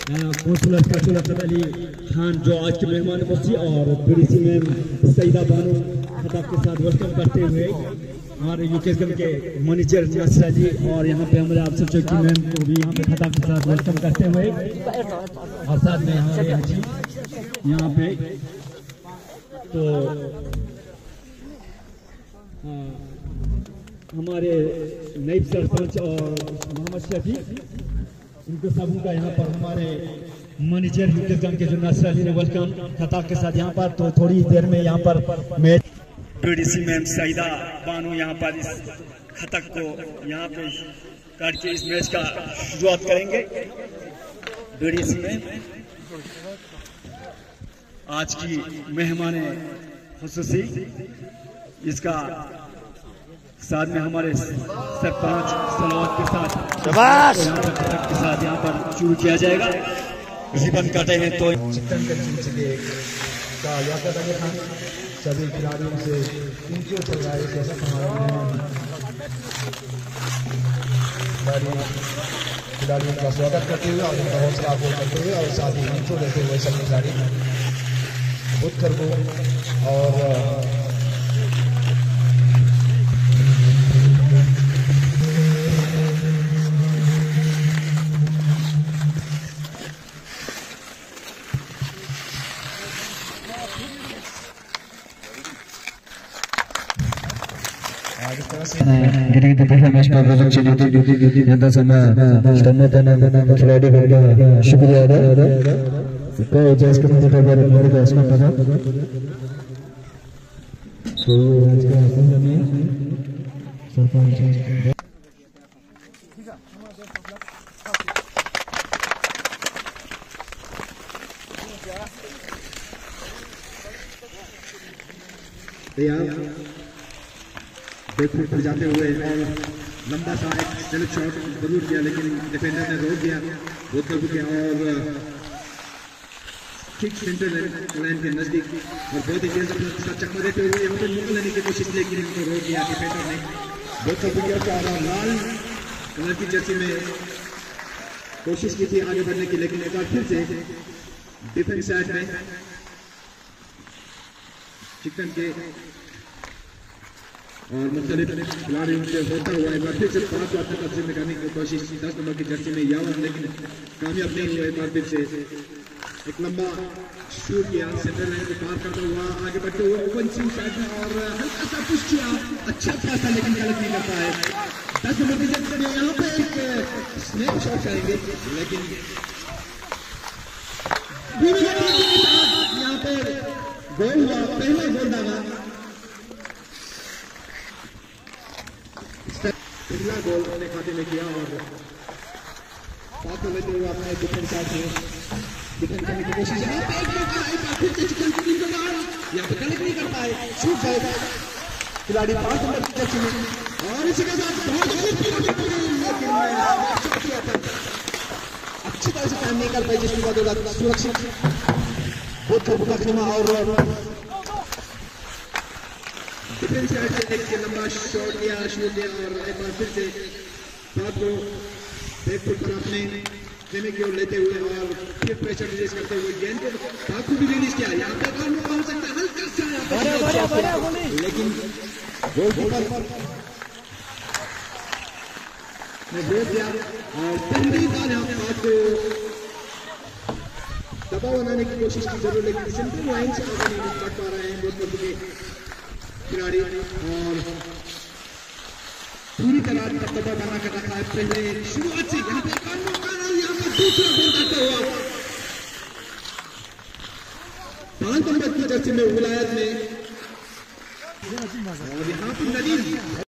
Councillor Ali Khan जो आज के मेहमान मुफ्ती और पीडीसी मैम सईदा बानो खताब के साथ वेलकम करते हुए हमारे यूकेएसएम के मैनेजर नसरा जी और यहाँ पे हमारे अफसर चौकी मैम को भी यहाँ पे खताब के साथ वेलकम करते हुए और साथ में यहाँ पे तो हमारे नायब सरपंच और मोहम्मद शफी उनको सबों का यहाँ पर हमारे मैनेजर यूकेएसएम के जो नसरा जी ने वेलकम खताब के साथ यहाँ पर तो थोड़ी देर में यहाँ पर मैच पीडीसी मैम सईदा बानो यहाँ पर इस खतक को यहाँ पे करके इस मैच का शुरुआत करेंगे। पीडीसी मैम आज की मेहमान खुसूसी इसका साथ में हमारे सरपंच सलावत के साथ यहाँ पर शुरू किया जाएगा। रिबन काटे हैं तो चिकन के सिलसिले का याकत अली खान सभी खिलाड़ियों से इंट्रो चल रहा है। जैसा खिलाड़ियों का स्वागत करते हुए और उनका हौसला अफजाई करते हुए और साथ ही इंट्रो देते हुए सभी खिलाड़ी बुतकर को और getting the performance by the Chile and the Sama खिलाड़ी का शुक्रिया अदा तो जैसे कि मुझे खबर मेरे को इसमें पता तो आज का संगमे सरपंच बैकफुट पर जाते हुए और लंबा सा एक सेलेक्ट शॉट जरूर किया लेकिन डिफेंडर ने रोक दिया बहुत कर किया और किक सेंटर लाइन के नजदीक और बहुत ही तेज अपना चक्कर देते हुए यहाँ पर मुक्का लेने की कोशिश लेकिन इनको रोक दिया डिफेंडर ने बहुत कर किया और लाल कलर की जर्सी में कोशिश की थी आगे बढ़ने की लेकिन एक बार फिर से डिफेंस साइड में चिकन के और मुख्तलिफ खिलाड़ियों से होता हुआ एक बार फिर से 5 बार तक कब्जे में करने की कोशिश 10 नंबर की जर्सी में यावत लेकिन कामयाब नहीं हुआ। एक बार फिर से एक लंबा शूट किया सेंटर लाइन को पार करता हुआ आगे बढ़ते हुए ओपन स्विंग साइड में और हल्का सा पुश किया अच्छा खासा लेकिन गलत नहीं करता है। 10 नंबर की जर्सी में यहाँ पे एक स्नैप शॉट करेंगे लेकिन यहाँ पे गोल हुआ पहला गोल डाला पहला गोल अपने खाते में किया और साथ में लेते हुए अपने डिफेंस साइड में डिफेंस करने की कोशिश यहाँ पे कनेक्ट नहीं कर पाए छूट जाएगा खिलाड़ी 5 नंबर की जर्सी में और इसी के साथ अच्छी तरह से काम नहीं कर पाए जिसके बाद सुरक्षित बहुत मुकदमा और डिफेंस साइड से एक लंबा शॉट दिया शूट दिया और एक बार फिर से साथ को बैकफुट पर अपने खेमे की ओर लेते हुए और फिर प्रेशर रिलीज करते हुए गेंद को बाकू भी रिलीज किया यहाँ पे कौन मौका हो सकता है हल्का सा लेकिन गोलकीपर ने रोक दिया और पहली बार यहाँ पे बात को दबाव बनाने की कोशिश की जरूर लेकिन सेंट्रल लाइन से आगे नहीं बढ़ पा रहे हैं बहुत के खिलाड़ी और पूरी तरह दबदबा बना कर रखा है पहले शुरुआत से यहाँ पे दूसरा गोल करता हुआ 5 नंबर की जर्सी में विलायत में और यहाँ पर नदीम